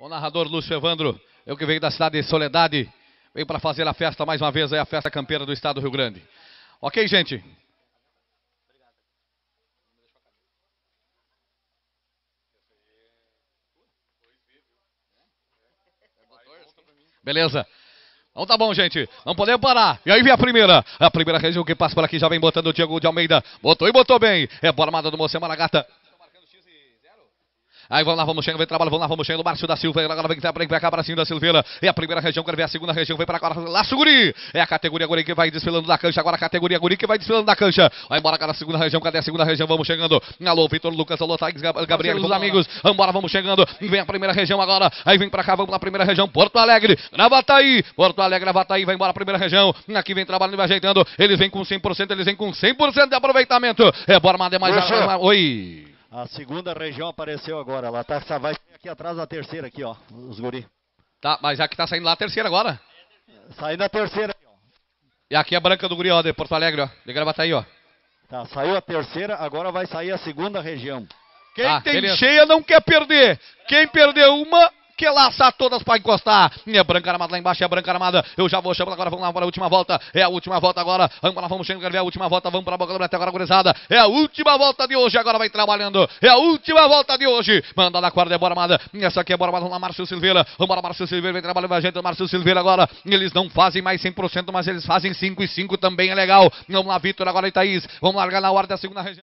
O narrador Lúcio Evandro, eu que venho da cidade de Soledade, veio para fazer a festa mais uma vez, é a festa campeira do estado do Rio Grande. Ok, gente? Beleza. Então tá bom, gente. Não podemos parar. E aí vem a primeira. A primeira região que passa por aqui já vem botando o Diego de Almeida. Botou e botou bem. É bola armada do Mocinho Maragata. Aí vamos lá, vamos chegando, vem trabalho, vamos lá, vamos chegando, Márcio da Silva, agora vem pra cá, Bracinho da Silveira, é a primeira região, quero ver a segunda região, vem pra cá, Laço Guri, é a categoria Guri que vai desfilando da cancha, agora a categoria Guri que vai desfilando da cancha, vai embora cara, a segunda região, cadê a segunda região, vamos chegando, alô, Vitor Lucas, alô, Thaís, Gabriel, os amigos, vambora, vamos chegando, vem a primeira região agora, aí vem pra cá, vamos na primeira região, Porto Alegre, Gravataí, vem embora a primeira região, aqui vem trabalhando, vai ajeitando, eles vêm com 100%, eles vêm com 100% de aproveitamento, é bora, mais, oi. A segunda região apareceu agora, ela tá, vai aqui atrás da terceira aqui, ó, os guri. Tá, mas já que tá saindo lá a terceira agora. Saindo a terceira aqui, ó. E aqui a branca do guri, ó, de Porto Alegre, ó, de Gravataí, ó. Tá, saiu a terceira, agora vai sair a segunda região. Quem tem beleza. Cheia não quer perder. Quem perdeu uma, quer laçar todas para encostar. É a branca armada lá embaixo, é a branca armada. Eu já vou chamando agora, vamos lá para a última volta. É a última volta agora. Vamos lá, vamos chegando, quero ver a última volta. Vamos para a boca do brete agora, gurizada. É a última volta de hoje, agora vai trabalhando. É a última volta de hoje. Manda na corda, é Bora Armada. Essa aqui é Bora Armada, vamos lá, Márcio Silveira. Vamos lá, Márcio Silveira, vem trabalhando com a gente. Márcio Silveira agora. Eles não fazem mais 100%, mas eles fazem 5 e 5 também, é legal. Vamos lá, Vitor, agora e Thaís. Vamos largar na hora da segunda região.